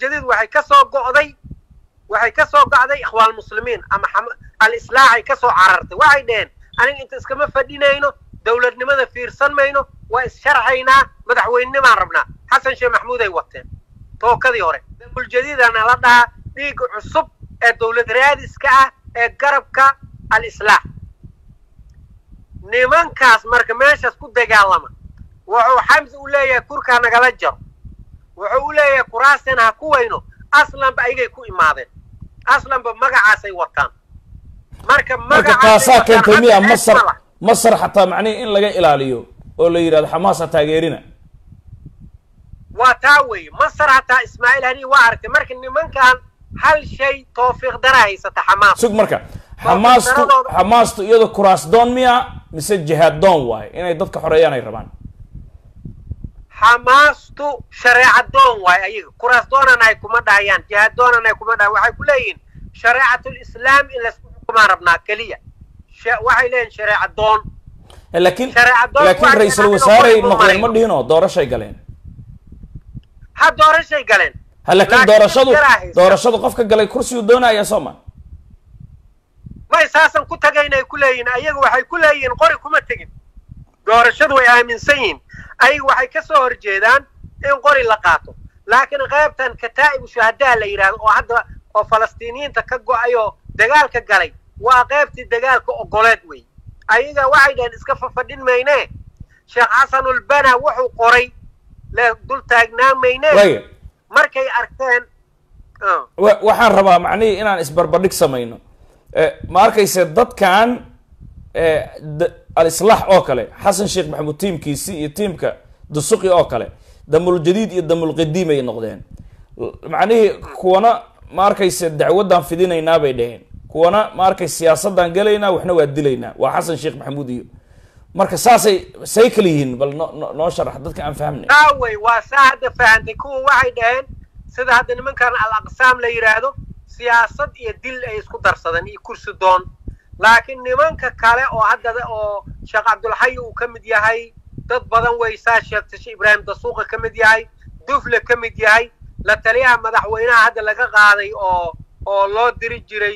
الجديد وحي كسو قعدي waxay ka soo gacday ikhwaan muslimiin ama al-islaax ay ka soo carartay waxay dheen aniga inta iskama fadhinayno dawladnimada fiirsan mayno waa isharxaynaa madaxweynnimaan rabnaa xasan sheekh maxamuud ay wateen tookadii hore dawlad jadiidana la dhahaa dhiig cusub ee dawlad raadiska ah ee garabka al-islaax nimankaas marka meeshaas ku dagaalama wuxuu xamsi u leeyahay kurkaa nagala jaro wuxuu u leeyahay kuraasina ha ku weyno aslanba ayagay ku imaadeen aslanba magacaasay wataan marka taasaa keentay miya masar xataa macnihi in laga ilaaliyo oo la yidhahdo xamaasa taageerina waa taa weeye masar hataa ismaaciil hani waa aragtay marka nimankan hal shay tawfiiq dara haysata xamaas sug marka xamaastu iyadoo kuraas doon miya mise jihaad doon waaye inay dadka xoreeyaan ay rabaan حماستو شريعة دون واي أيه كراس دونا ناي كوما دايان جهاد دونا ناي كوما دايان وحي كلين شريعة الإسلام إلا كما ربنا كلية وحي لين شريعة دون لكن رئيس الوزراء نقلين مدينو دورة شيء قالين ها دورة شيء قالين لكن دورة شدو قفك قالين كرسي دونا يا سوما ما أساسا كنت قاينا كلين أيه وحي كلين قري كوما تجين دورة شدو يا من سين أي waxay ka soo horjeedaan in qori la qaato laakiin qaybtan kataa'ib shuhadaa la yiraahdo oo hadda oo Falastiiniyiinta ka go'ayo dagaalka galay waa qaybtii dagaalka ogoleed way ayaga waxay dheen iska fadhin meeyne Sheekh Xasan al-Banna wuxuu qoray la dul taagnaa meeyne markay arkeen waxaan rabaa macnii inaan isbarbardhig sameeyno ma arkayse dadkan al-islaax oo kale xasan sheekh maxamuud tiimkiisi iyo tiimka dusuqi oo kale damul jadiid iyo damul qadiim ay noqdeen macnaheedu kuwana ma arkayse dacwadan fidinaynaa bay dhaheen kuwana ma arkayse siyaasadan galaynaa waxna waa dilaynaa waa xasan sheekh maxamuud iyo marka say kala yihiin bal noo sharax dadka aan fahamnay way waa saada fahamtay kuwa waxay dhaheen sida hadda nimankan al-aqsaam la yiraahdo siyaasad iyo dil ay isku darsadeen iyo kursi doon laakiin nimanka kale oo hadda oo Sheekh Abdul Hayy uu kamid yahay dad badan way saa sheegtay Ibrahim Dasuuqa kamid yahay Dufle kamid yahay la taliyaha madaxweynaha hadda laga qaaday oo loo diri jiray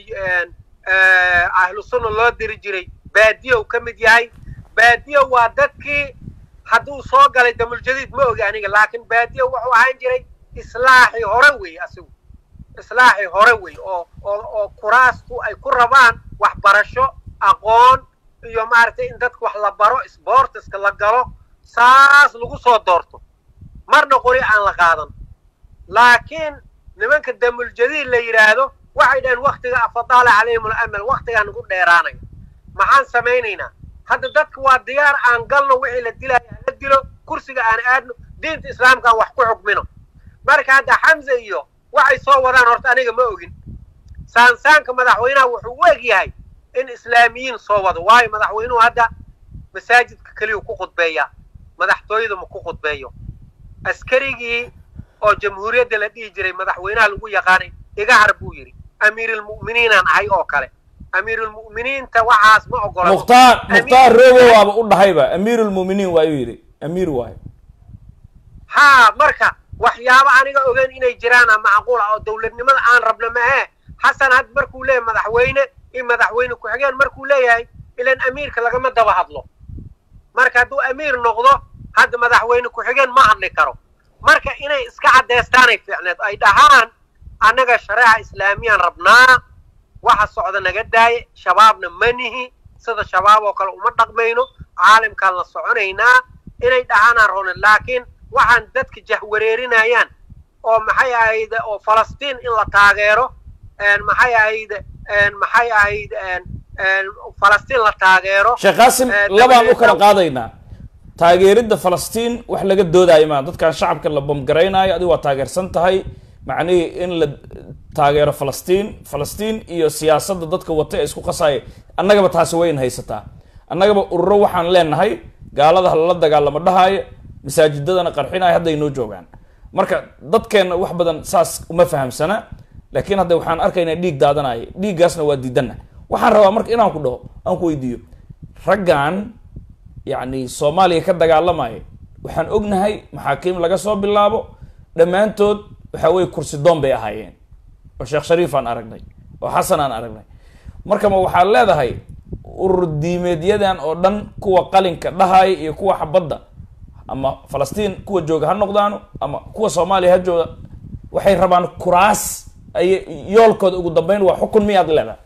ahlu sunna loo diri jiray baadiyo kamid yahay baadiyo waa dadkii hadduu soo galay damul jadiid ma ogi aniga laakiin baadiyo wuxuu ahaan jiray islaaxi hore weey asigu islaaxi hore weey oo kuraasku ay ku rabaan waxbarasho aqoon iyo maartay in dadku wax la baro sportska la galo saas lagu soo doorto marna qori aan la qaadan laakiin nimanka damul jadiid la yiraahdo waxay dheen waqtiga afdaala calayhim al-amal waqtiga nagu dheeraanay maxaan sameeynayna hadda dadku waa diyaar aan galno wixii la dilay la dilo kursiga aan aadno diinta islaamka wax ku xukmino marka hadda Xamza iyo waxay soo wadaan horta aniga ma ogin saansaanka madaxweynaha wuxuu weeg yahay in islaamiyiin soo wado waayo madaxweynuhu hadda masaajidka kaliya ku khudbeeya madaxtooyada ma ku khudbeeyo askarigii oo jamhuuriyadda la dhigi jiray madaxweynaha lagu yaqaanay iga har buu yiri amiirul mu'miniin aan ahay oo kale amiirul mu'miniinta waxaas ma ogola mukhtaar robo waaba u dhahayba amiirul mu'miniin waa yiri amiir waayo ha marka waxyaabo aniga ogeyn inay jiraan ama macquul ah oo dawladnimada aan rabno ma aha حسن هاد مركو ليه مدحوينه إن مدحوينه كحجان مركو ليه إلى أميرك لقى دبا هضله مركا دو أمير نقضه هاد مدحوينه كحجان ما هضلي كرو مركا إنه إسكعد ديستاني فعلا أي دهان أنا شريعة إسلامية ربنا واحد صعود نجداي شبابنا منه صد الشباب وكل أمة مينو عالم كان الصعونينا إنه دهان رهون لكن واحد دتك جهوريرين أيان أو محيا هيدا أو فلسطين إلا تاغيره maxay ahayd Falastiin la taageero Sheekh Qaasim labaan u kala qaadaynaa taageerida Falastiin wax laga doodayo ma dadka shacabka la bomgareynaayo adigu waa taageersan tahay macnii in la taageero Falastiin iyo siyaasadda dadka wata isku qasay annagaba taas weyn haysataa annagaba ururo waxaan leenahay gaalada la dagaalamo dhahayo masaajidadana qarxinay hadda inoo joogaan marka dadkeena wax badan saas uma fahamsana laakiin hadda waxaan arkaynaa dhiig daadanay dhiigaasna waa diidana waxaan rabaa marka inaan ku dhaho aan ku weydiiyo raggan yani Soomaaliya ka dagaalamay waxaan ognahay maxaakiim laga soo bilaabo dhamaantood waxa weeye kursi doon bay ahaayeen oo sheekh shariif aan aragnay oo xasan aan aragnay marka ma waxaad leedahay urur diimeedyadan oo dhan kuwa qalinka dhahay iyo kuwa xabadda ama falastiin kuwa jooga ha noqdaano ama kuwa soomaaliya ha jooga waxay rabaan kuraas ay yoolkooda ugu dambeyn waa xukun miyaad leedahay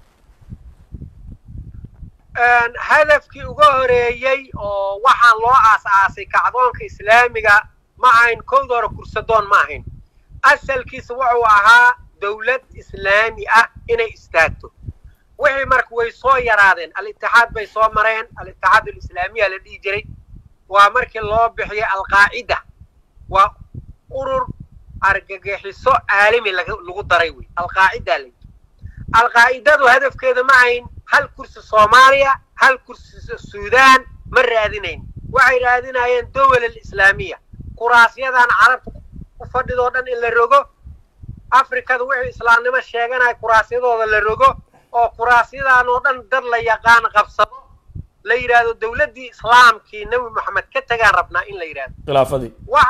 hadafkii uga horeeyey oo waxaan loo aas-aasay kacdoonka islaamiga ma ahayn kowda hore kursadoon ma ahayn asalkiisa wuxuu ahaa dawlad islaami ah inay istaagto wixii marka way soo yaraadeen al-itixaad bay soo mareen al-itixaad al-islaamiya la dhihi jiray waa markii loo bixiyay al-qaacida waa urur argagixiso caalami lagu daray wey al-qaacida la al-qaacidadu hadafkeeda ma ahayn hal kursi Soomaaliya hal kursi Suudaan ma raadinayn waxay raadinayeen dawlad islaamiya kuraasyadan carabta ku fadhido dhan in la rogo Afrikada wixii islaamnimo sheeganay kuraasyadooda la rogo oo kuraasyadaan oo dhan dad la yaqaan qabsado la yiraahdo dawladii islaamkii nabi maxamed ka tagaan rabnaa in la yiraahdo khilaafadii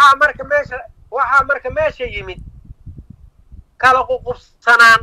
waxa marka meesha yimid kala qubsanaan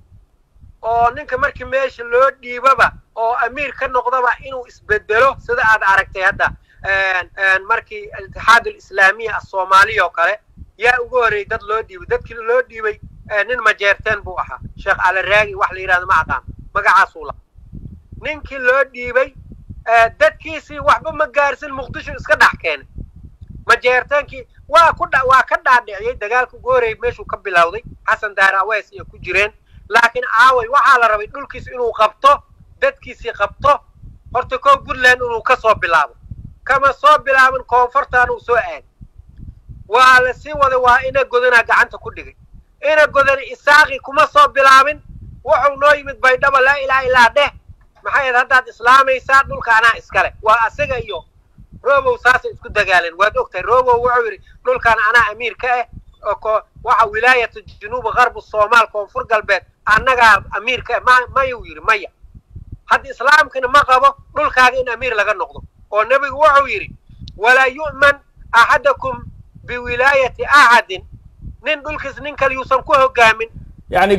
oo ninka markii meesha loo dhiibaba oo amiir ka noqdaba inuu isbedelo sida aad aragtay hadda markii al-itixaad al-islaamiya Soomaaliya oo kale yaa ugu horeeyay dad loo dhiibay dadkii loo dhiibay nin majeerteen buu ahaa sheekh al-raagi wax la yiraahdo ma aqaan magacaas uu la ninkii loo dhiibay dadkiisii waxba ma gaarsin muqdisho iska dhaxkeen majeerteenkii waa ka dhaadhiciyay dagaalka ugu horeeyay meeshuu ka bilowday xasan daaraweys iyo ku jireen laakiin aaway waxaa la rabay dhulkiisa inuu qabto dadkiisii qabto horta koo Puntland inuu ka soo bilaabo kama soo bilaabin koonfurtaan uu soo aad waa la sii waday waa ina godana gacanta ku dhigay ina godana isaaqi kuma soo bilaabin wuxuu noo yimid baydhabo laa ilaaha illaa dheh maxay haddaad islaamaysaa dhulka anaa iskale waa asaga iyo robow saasay isku dagaaleen waad ogtahay robow wuxuu yidhi dhulkan anaa amiir ka ah waxa wilaayata junuub gharb Soomaal koonfur galbeed annaga amiir ka mayuu yiri maya hadda islaamkana ma qabo dhulkaaga in amiir laga noqdo oo nabigu wuxuu yiri wala yu'man ahadakum biwilayati ahadin nin dhulkiis nin kale yuusan ku hogaamin يعني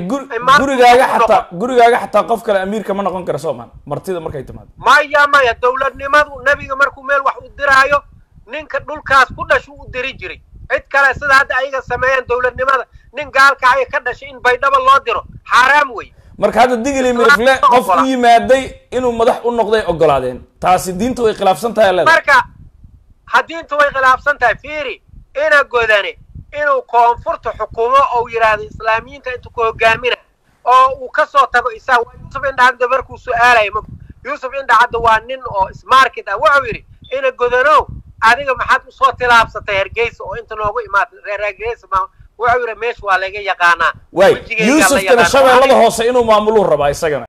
gurigaaga xataa qof kale amiirka ma noqon karo Soomaal martida markay timaado maya dawladnimadu nabiga markuu meel wax u diraayo ninka dhulkaas ku dhashu u diri jiray cid kale sida hadda ayaga sameeyaan dawladnimada nin gaalka ay ka dhashay in baydhabo loo diro xaraam way marka hadda digli mirfle qof u yimaaday inuu madax u noqday ogolaadeen taasi diintu way khilaafsan tahay leedahay marka hadiintu way khilaafsan tahay fiiri ina godane inuu koonfurta xukuumo oo yiraahdo islaamiyiinta inta ku hogaamina oo uu ka soo tago isaa Yusuf Indhacad markuu su'aalay Yusuf Indhacad waa nin oo ismarket ah wuxuu yiri ina godano adiga maxaad u soo tilaabsatay Hargeysa oo inta noogu imaad reer Hargeysa wuxuu yiri meesh waa laga yaqaanaa Yusuf kana shabeellada hoose inuu maamulo rabaa isagana